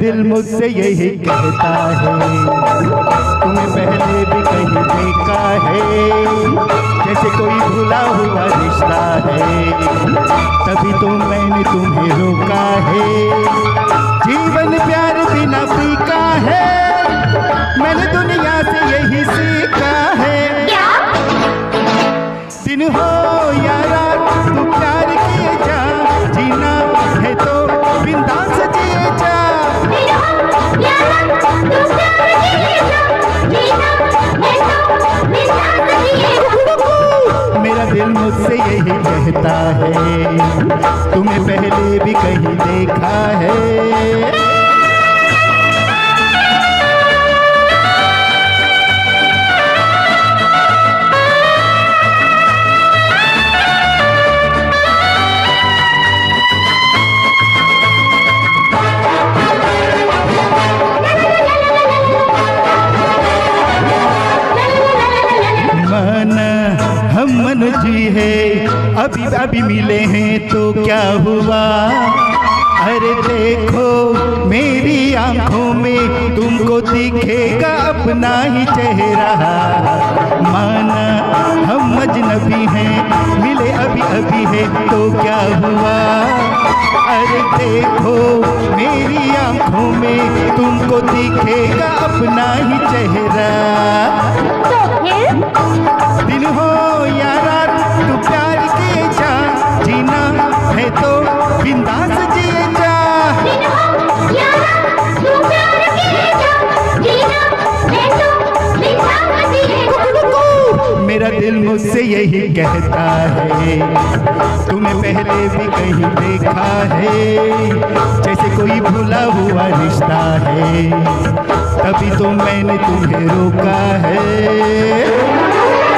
दिल मुझसे यही कहता है, तुम्हें पहले भी कहीं देखा है, जैसे कोई भूला हुआ रिश्ता है, तभी तो मैंने तुम्हें रोका है। जीवन प्यार बिना फीका है, मैंने दुनिया से यही सीखा है। दिन हो या रात तू प्यार किए जा, जीना है तो बिंदास जिए जा। मेरा दिल मुझसे यही कहता है, तुम्हें पहले भी कहीं देखा है। हम मनुजी है, अभी मिले हैं तो क्या हुआ। अरे देखो मेरी आंखों में तुमको दिखेगा अपना ही चेहरा। माना हम अजनबी हैं, मिले अभी है तो क्या हुआ। अरे देखो मेरी आंखों में तुमको दिखेगा अपना ही चेहरा। दिन हो या रात तू प्यार किए जा, जीना है तो बिंदास जिए जा। दिन हो या रात तू प्यार किए जा, जीना है तो बिंदास जिए जा। मेरा दिल मुझसे यही कहता है, तुम्हें पहले भी कहीं देखा है, जैसे कोई भूला हुआ रिश्ता है, तभी तो मैंने तुम्हें रोका है।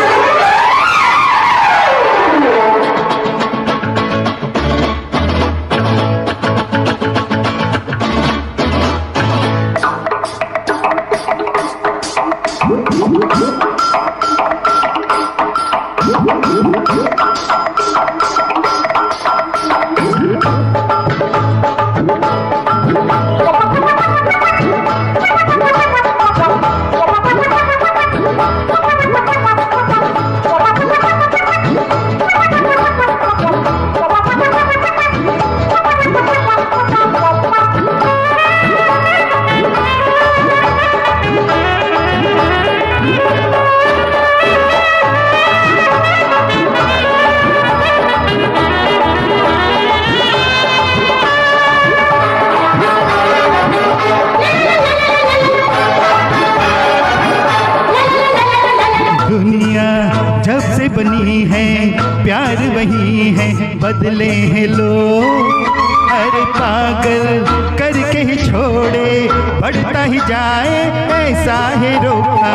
जब से बनी है प्यार वही है, बदले हैं लोग। अरे पागल करके ही छोड़े, बढ़ता ही जाए ऐसा है रोका।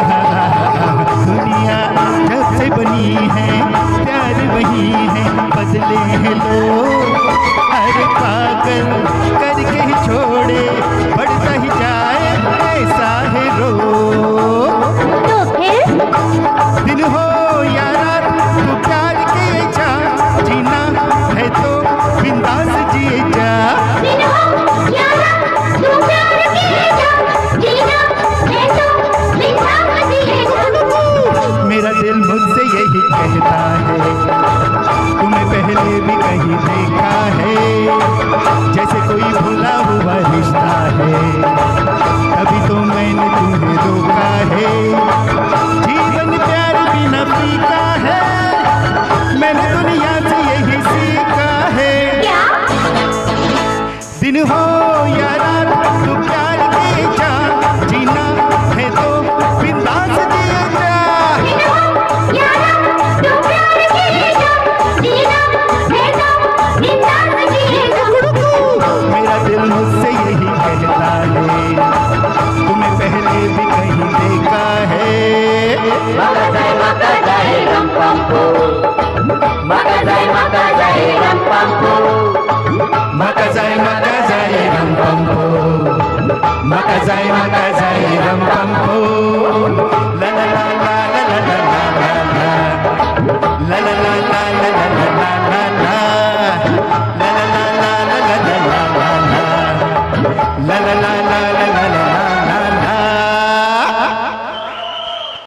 दुनिया जब से बनी है प्यार वही है, बदले हैं लोग। अरे पागल करके ही छोड़े, बढ़ता ही जाए ऐसा है रोक। तो फिर दिन हो या रात तू प्यार किए जा, जीना है तो बिंदास जिए जा। दिन हो या रात तू प्यार किए जा, जीना है तो बिंदास जिए जा। मेरा दिल मुझसे यही कहता है, तुम्हें पहले भी कहीं देखा है, जैसे कोई भूला हुआ रिश्ता है, तभी तो मैंने तुम्हें रोका है। जीवन प्यार बिना फीका है, मैंने दुनिया से यही सीखा है। दिन हो या रात तू प्यार किए जा, जीना है तो बिंदास जिए जा। दिन हो या रात तू प्यार किए जा, जीना है तो बिंदास जिए जा। मेरा दिल मुझसे यही कहता है, तुम्हें पहले भी कहीं देखा है। Makasai ram pampu, makasai ram pampu, makasai ram pampu, makasai ram pampu. La la la la la la la la la, la la la la la la la la la, la la la la la la la la la, la la la.